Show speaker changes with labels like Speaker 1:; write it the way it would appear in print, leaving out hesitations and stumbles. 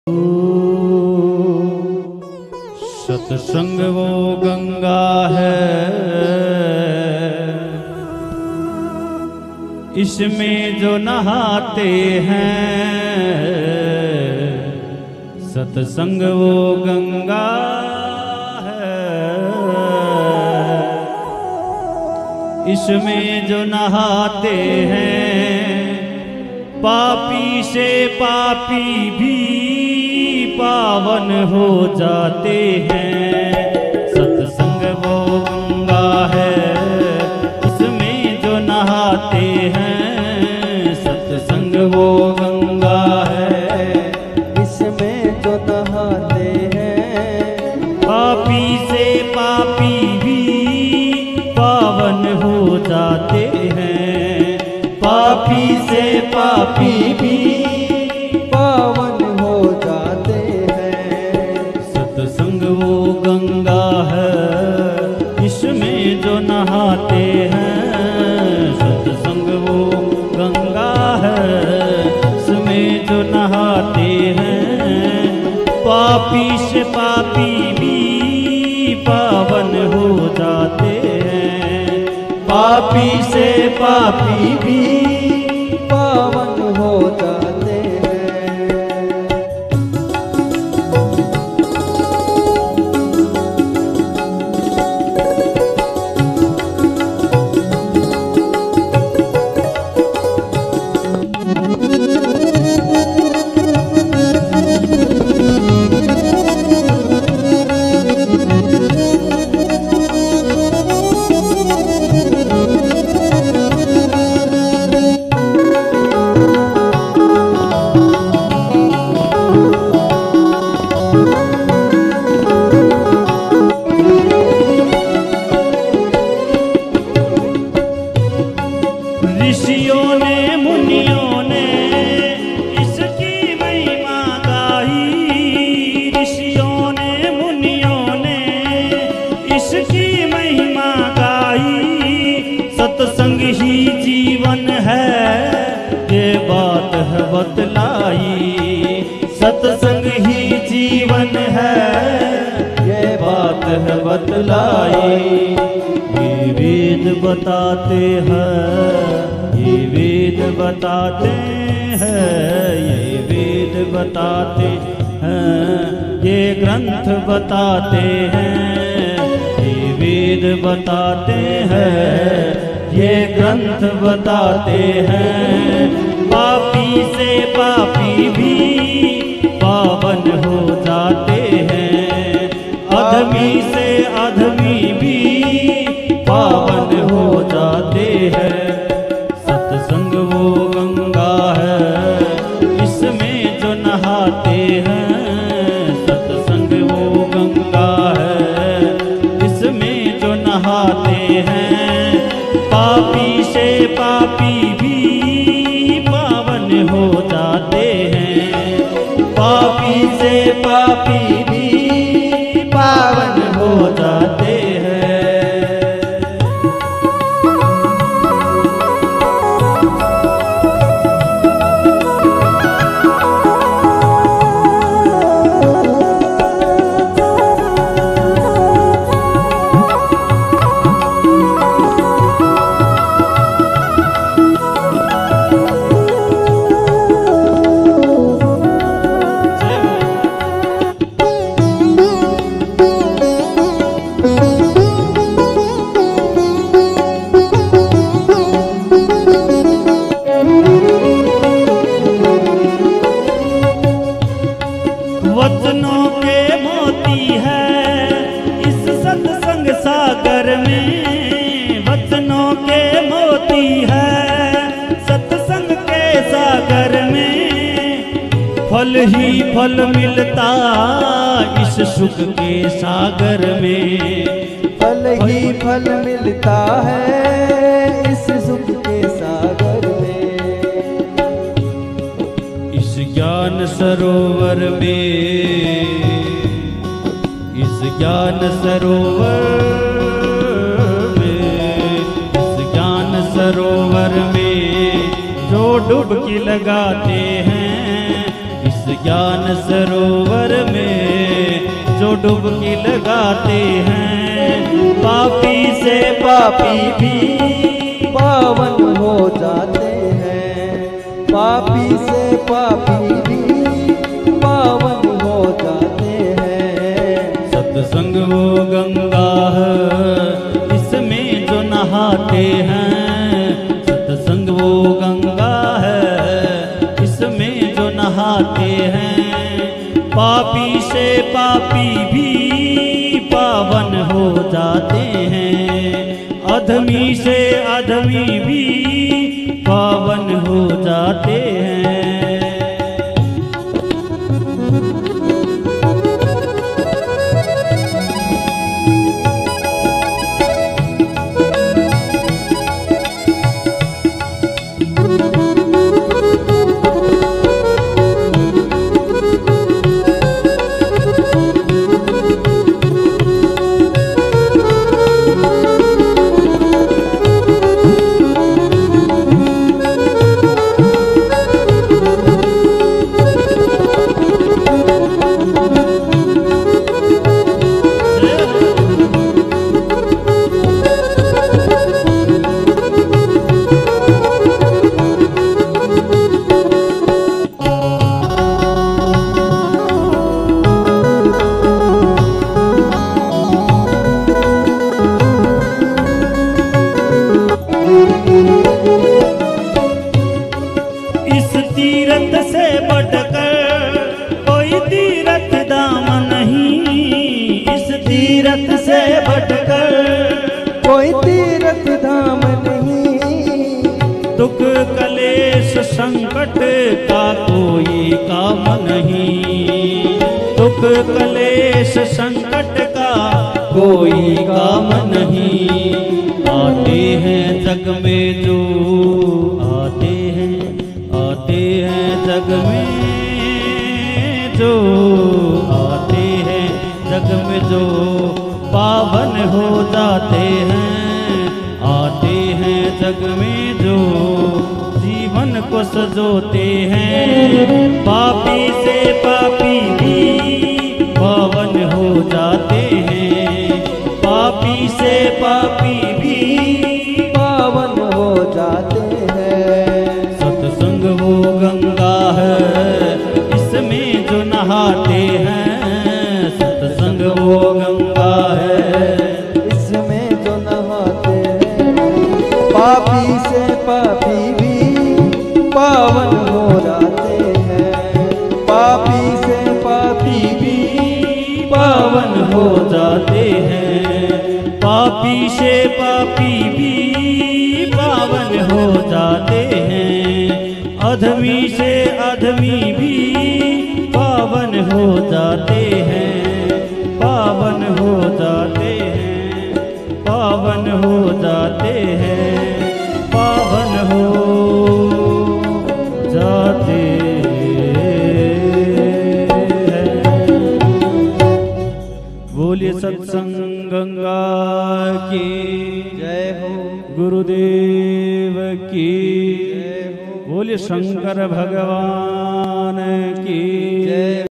Speaker 1: सत्संग वो गंगा है, इसमें जो नहाते हैं। सत्संग वो गंगा है, इसमें जो नहाते हैं। पापी से पापी भी पावन हो जाते हैं। सत्संग वो गंगा है, इसमें जो नहाते हैं। सत्संग वो गंगा है,
Speaker 2: इसमें जो नहाते हैं।
Speaker 1: पापी से पापी भी पावन हो जाते हैं। पापी से पापी भी
Speaker 2: पावन हो जाते हैं।
Speaker 1: सत्संग वो गंगा है, इसमें जो नहाते हैं। सत्संग वो गंगा है, इसमें जो नहाते हैं। पापी से पापी भी पावन हो जाते हैं। पापी से पापी भी
Speaker 2: पावन हो जाते हैं।
Speaker 1: ऋषियों ने मुनियों ने इसकी महिमा गाई। ऋषियों ने मुनियों ने इसकी महिमा गाई। सत्संग ही जीवन है, ये बात है बतलाई। सत्संग ही जीवन है, ये बात है बतलाई। ये वेद बताते हैं, ये वेद बताते हैं। ये वेद बताते हैं, ये ग्रंथ बताते हैं। ये वेद बताते हैं, ये ग्रंथ बताते हैं। पापी से पापी भी पावन हो जाते हैं। अधमी से अधमी भी पावन हो जाते हैं। सत्संग वो गंगा है, इसमें जो नहाते हैं। सत्संग वो गंगा है, इसमें जो नहाते हैं। पापी से पापी भी पावन हो जाते हैं। पापी से पापी भी पावन हो जाते हैं। वचनों के मोती है इस सत्संग सागर में। वचनों के मोती है सत्संग के सागर में। फल ही फल मिलता इस सुख के सागर में।
Speaker 2: फल ही फल मिलता है इस सुख के सागर में।
Speaker 1: इस ज्ञान सरोवर में, इस ज्ञान सरोवर में, इस ज्ञान सरोवर में जो डुबकी लगाते हैं। इस ज्ञान सरोवर में जो डुबकी लगाते हैं, पापी से पापी भी
Speaker 2: पावन हो जाते हैं। पापी से पापी भी पावन हो जाते हैं।
Speaker 1: सत्संग वो गंगा है इसमें जो नहाते हैं, सत्संग वो गंगा है इसमें जो नहाते हैं। पापी से पापी भी पावन हो जाते हैं, अधमी से अधमी भी पावन हो जाते हैं। तीरथ से बढ़कर कोई तीरथ धाम नहीं, इस तीरथ से बढ़कर
Speaker 2: कोई तीरथ धाम नहीं।
Speaker 1: दुख कलेश संकट का कोई काम नहीं, दुख कलेश संकट का कोई काम नहीं। आते हैं जग में जो आते हैं जग में जो आते हैं जग में जो पावन हो जाते हैं, आते हैं जग में जो जीवन को सजोते हैं। पापी से पापी भी पावन हो जाते हैं, पापी से पापी भी
Speaker 2: पावन हो जाते हैं।
Speaker 1: सत्संग वो गंगा है इसमें जो नहाते हैं, सत्संग वो गंगा है
Speaker 2: इसमें जो नहाते हैं। पापी से पापी भी पावन हो जाते हैं। पापी से पापी भी
Speaker 1: पावन हो जाते हैं, पापी से पापी भी पावन हो जाते हैं। अधमी से अधमी भी पावन हो जाते हैं, पावन हो जाते हैं, पावन हो जाते हैं, पावन हो जाते हैं। बोलिए सत्संग गंगा की
Speaker 2: जय हो।
Speaker 1: गुरुदेव की
Speaker 2: जय हो।
Speaker 1: बोलिए शंकर भगवान की
Speaker 2: जय।